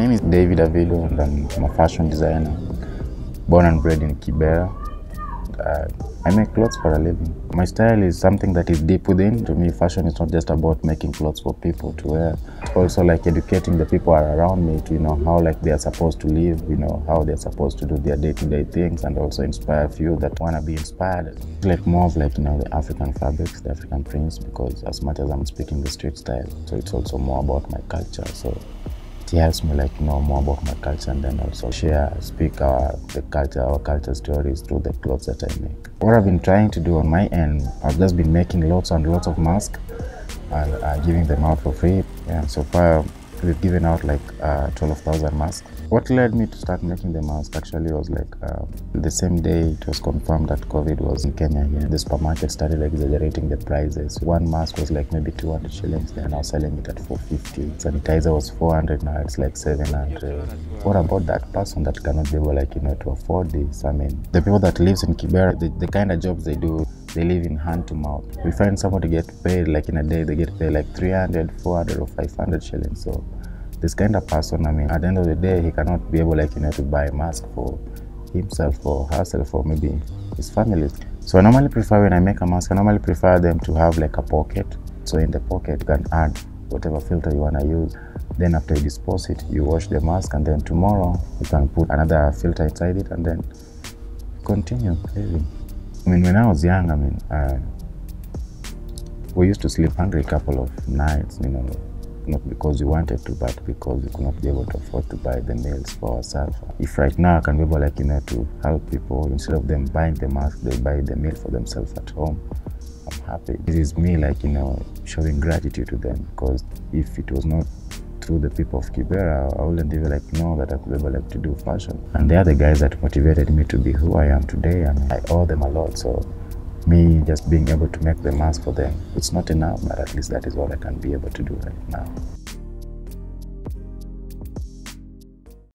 name is David Avilo and I'm a fashion designer, born and bred in Kibera. I make clothes for a living. My style is something that is deep within. To me, fashion is not just about making clothes for people to wear. It's also like educating the people around me to how like they are supposed to live, how they're supposed to do their day-to-day things, and also inspire a few that want to be inspired. Like more of like the African fabrics, the African prints, because as much as I'm speaking the street style, so it's also more about my culture. So it helps me like know more about my culture, and then also speak our culture stories through the clothes that I make. What I've been trying to do on my end, I've just been making lots and lots of masks and giving them out for free. And so far we've given out like 12,000 masks. What led me to start making the mask actually was like the same day it was confirmed that COVID was in Kenya here. The supermarket started exaggerating the prices. One mask was like maybe 200 shillings. They're now selling it at 450. Sanitizer was 400, now it's like 700. What about that person that cannot be able to afford this? I mean, the people that lives in Kibera, the kind of jobs they do, they live in hand to mouth. We find somebody get paid like in a day, they get paid like 300, 400 or 500 shillings. So this kind of person, I mean, at the end of the day, he cannot be able to buy a mask for himself or herself or maybe his family. So I normally prefer, when I make a mask, I normally prefer them to have like a pocket. So in the pocket, you can add whatever filter you want to use. Then after you dispose it, you wash the mask, and then tomorrow you can put another filter inside it and then continue living. I mean, when I was young, I mean, we used to sleep hungry a couple of nights, not because we wanted to, but because we could not be able to afford to buy the meals for ourselves. If right now I can be able to help people, instead of them buying the mask, they buy the meal for themselves at home, I'm happy. It is me showing gratitude to them, because if it was not through the people of Kibera, I wouldn't even know that I could be able to do fashion. And they are the guys that motivated me to be who I am today. I mean, I owe them a lot. So me just being able to make the mask for them, it's not enough, but at least that is what I can be able to do right now.